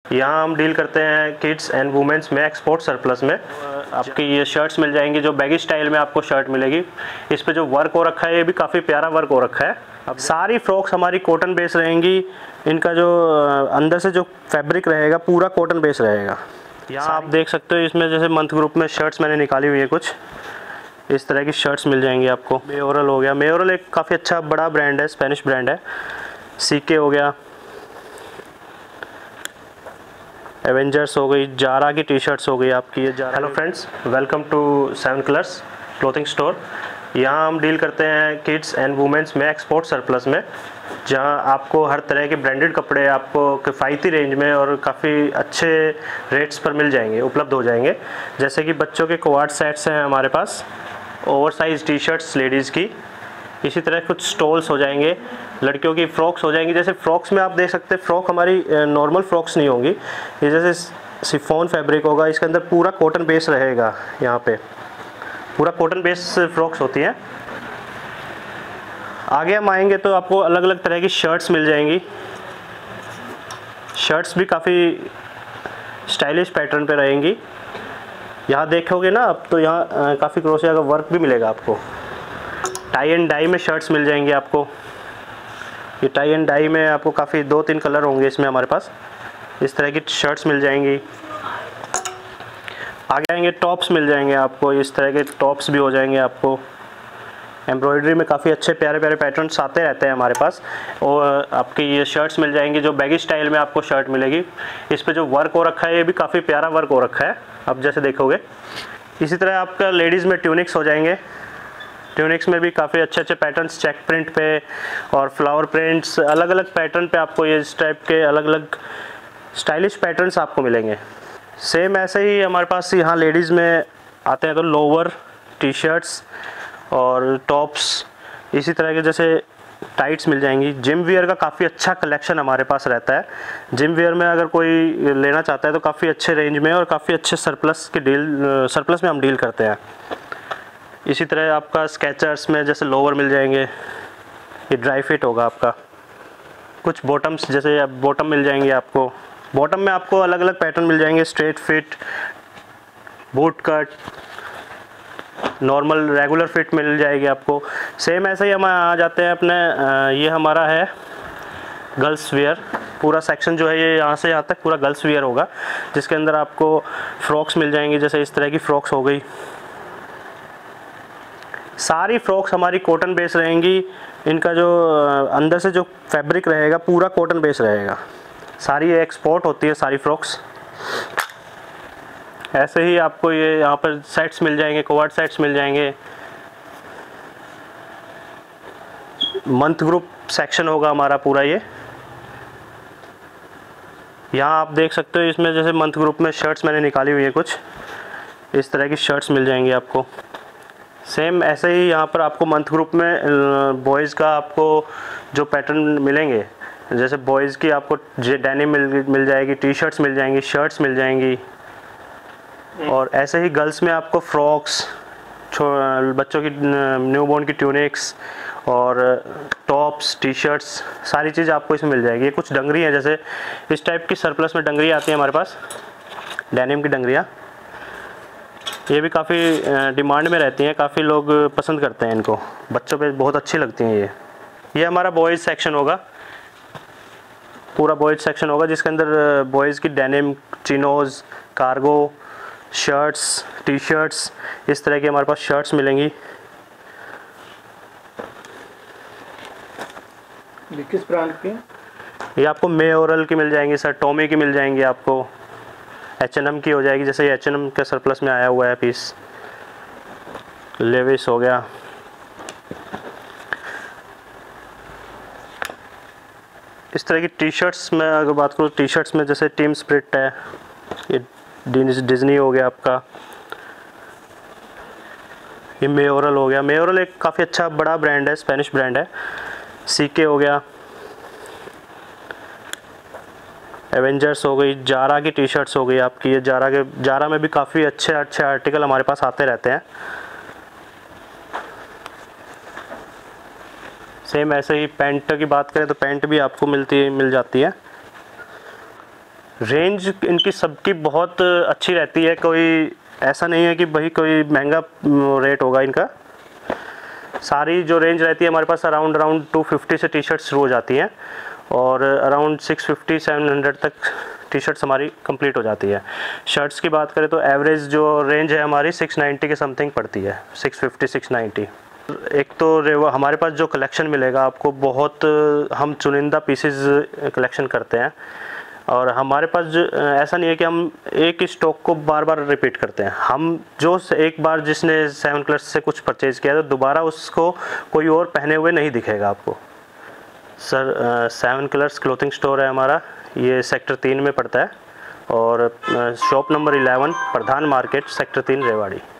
यहाँ हम डील करते हैं किड्स एंड वुमेंस में एक्सपोर्ट सरप्लस में। आपकी ये शर्ट्स मिल जाएंगी जो बैगी स्टाइल में आपको शर्ट मिलेगी। इस पे जो वर्क हो रखा है ये भी काफ़ी प्यारा वर्क हो रखा है। अब सारी फ्रॉक्स हमारी कॉटन बेस रहेंगी। इनका जो अंदर से जो फैब्रिक रहेगा पूरा कॉटन बेस रहेगा। यहाँ आप देख सकते हो इसमें जैसे मंथ ग्रुप में शर्ट्स मैंने निकाली हुई है कुछ इस तरह की शर्ट्स मिल जाएंगी आपको। मेयोरल हो गया, मेयोरल एक काफ़ी अच्छा बड़ा ब्रांड है, स्पेनिश ब्रांड है। सीके हो गया, एवेंजर्स हो गई, जारा की टी शर्ट्स हो गई आपकी ये जारा। Hello friends, welcome to 7 colours clothing store. यहाँ हम डील करते हैं किड्स एंड वुमेंस में एक्सपोर्ट सरप्लस में, जहाँ आपको हर तरह के ब्रांडेड कपड़े आपको किफ़ायती रेंज में और काफ़ी अच्छे रेट्स पर मिल जाएंगे, उपलब्ध हो जाएंगे। जैसे कि बच्चों के क्वाड सेट्स हैं हमारे पास, oversize T shirts ladies की, इसी तरह कुछ स्टॉल्स हो जाएंगे, लड़कियों की फ़्रॉक्स हो जाएंगी। जैसे फ़्रॉक्स में आप देख सकते हैं फ़्रॉक हमारी नॉर्मल फ़्रॉक्स नहीं होंगी, ये जैसे शिफॉन फैब्रिक होगा, इसके अंदर पूरा कॉटन बेस रहेगा। यहाँ पे पूरा कॉटन बेस फ़्रॉक्स होती हैं। आगे हम आएंगे तो आपको अलग अलग तरह की शर्ट्स मिल जाएंगी। शर्ट्स भी काफ़ी स्टाइलिश पैटर्न पे रहेंगी। यहाँ देखोगे ना आप तो यहाँ काफ़ी क्रोशिया का वर्क भी मिलेगा आपको। टाई एंड डाई में शर्ट्स मिल जाएंगी आपको। ये टाई एंड डाई में आपको काफ़ी 2-3 कलर होंगे इसमें हमारे पास। इस तरह की शर्ट्स मिल जाएंगी। आगे आएंगे टॉप्स मिल जाएंगे आपको, इस तरह के टॉप्स भी हो जाएंगे आपको। एम्ब्रॉयडरी में काफ़ी अच्छे प्यारे प्यारे पैटर्न्स आते रहते हैं हमारे पास। और आपकी ये शर्ट्स मिल जाएंगी जो बैगी स्टाइल में आपको शर्ट मिलेगी। इस पे जो वर्क हो रखा है ये भी काफ़ी प्यारा वर्क हो रखा है, आप जैसे देखोगे। इसी तरह आपका लेडीज़ में ट्यूनिक्स हो जाएंगे। ट्यूनिक्स में भी काफ़ी अच्छे अच्छे पैटर्न्स चेक प्रिंट पे और फ्लावर प्रिंट्स, अलग अलग पैटर्न पे आपको ये इस टाइप के अलग अलग स्टाइलिश पैटर्न्स आपको मिलेंगे। सेम ऐसे ही हमारे पास यहाँ लेडीज़ में आते हैं तो लोअर, टी शर्ट्स और टॉप्स, इसी तरह के जैसे टाइट्स मिल जाएंगी। जिम वियर का काफ़ी अच्छा कलेक्शन हमारे पास रहता है। जिम वियर में अगर कोई लेना चाहता है तो काफ़ी अच्छे रेंज में और काफ़ी अच्छे सरप्लस में हम डील करते हैं। इसी तरह आपका स्केचर्स में जैसे लोअर मिल जाएंगे, ये ड्राई फिट होगा आपका। कुछ बॉटम्स जैसे बॉटम मिल जाएंगे आपको। बॉटम में आपको अलग अलग पैटर्न मिल जाएंगे, straight fit, boot cut, normal regular fit मिल जाएगी आपको। सेम ऐसे ही हम आ जाते हैं अपने ये हमारा है गर्ल्स वेयर। पूरा सेक्शन जो है ये यहाँ से यहाँ तक पूरा गर्ल्स वेयर होगा, जिसके अंदर आपको फ्रॉक्स मिल जाएंगी। जैसे इस तरह की फ्रॉक्स हो गई। सारी फ्रॉक्स हमारी कॉटन बेस रहेंगी। इनका जो अंदर से जो फैब्रिक रहेगा पूरा कॉटन बेस रहेगा। सारी एक्सपोर्ट होती है सारी फ्रॉक्स। ऐसे ही आपको ये यहाँ पर सेट्स मिल जाएंगे, क्वाड सेट्स मिल जाएंगे। मंथ ग्रुप सेक्शन होगा हमारा पूरा ये। यहाँ आप देख सकते हो इसमें जैसे मंथ ग्रुप में शर्ट्स मैंने निकाली हुई है कुछ इस तरह की शर्ट्स मिल जाएंगी आपको। सेम ऐसे ही यहाँ पर आपको मंथ ग्रुप में बॉयज़ का आपको जो पैटर्न मिलेंगे, जैसे बॉयज़ की आपको डेनिम मिल जाएगी, टी शर्ट्स मिल जाएंगी, शर्ट्स मिल जाएंगी। और ऐसे ही गर्ल्स में आपको फ्रॉक्स, बच्चों की न्यूबॉर्न की ट्यूनिक्स और टॉप्स, टी शर्ट्स, सारी चीज़ आपको इसमें मिल जाएगी। ये कुछ डंगरी हैं, जैसे इस टाइप की सरप्लस में डंगरी आती है हमारे पास, डेनिम की डंगरियाँ। ये भी काफ़ी डिमांड में रहती हैं, काफ़ी लोग पसंद करते हैं इनको, बच्चों पे बहुत अच्छी लगती हैं ये हमारा बॉयज़ सेक्शन होगा। पूरा बॉयज़ सेक्शन होगा जिसके अंदर बॉयज़ की denim, chinos, cargo, shirts, T shirts, इस तरह की हमारे पास शर्ट्स मिलेंगी। ये किस ब्रांड की? ये आपको मेयोरल की मिल जाएंगी सर, टॉमी की मिल जाएंगी आपको, H&M की हो जाएगी। जैसे ये H&M के सरप्लस में आया हुआ है पीस। लेविस हो गया। इस तरह की टी शर्ट्स में अगर बात करूँ, टी शर्ट्स में जैसे टीम स्पिरिट है, ये डिज्नी हो गया आपका, ये मेयोरल हो गया। मेयोरल एक काफ़ी अच्छा बड़ा ब्रांड है, स्पेनिश ब्रांड है। सीके हो गया, एवेंजर्स हो गई, जारा की टी शर्ट्स हो गई आपकी। ये जारा में भी काफ़ी अच्छे अच्छे आर्टिकल हमारे पास आते रहते हैं। सेम ऐसे ही पैंट की बात करें तो पैंट भी आपको मिल जाती है। रेंज इनकी सबकी बहुत अच्छी रहती है, कोई ऐसा नहीं है कि भाई कोई महंगा रेट होगा इनका। सारी जो रेंज रहती है हमारे पास अराउंड 250 से टी शर्ट्स रोज़ आती हैं और अराउंड 650-700 तक टी शर्ट्स हमारी कंप्लीट हो जाती है। शर्ट्स की बात करें तो एवरेज जो रेंज है हमारी 690 के समथिंग पड़ती है, 650-690। एक तो हमारे पास जो कलेक्शन मिलेगा आपको, बहुत हम चुनिंदा पीसेस कलेक्शन करते हैं और हमारे पास ऐसा नहीं है कि हम एक ही स्टॉक को बार बार रिपीट करते हैं। हम जो एक बार जिसने 7 कलर्स से कुछ परचेज़ किया तो दोबारा उसको कोई और पहने हुए नहीं दिखेगा आपको। सर 7 कलर्स क्लोथिंग स्टोर है हमारा, ये सेक्टर 3 में पड़ता है और shop number 11 Pradhan market, sector 3 Rewari.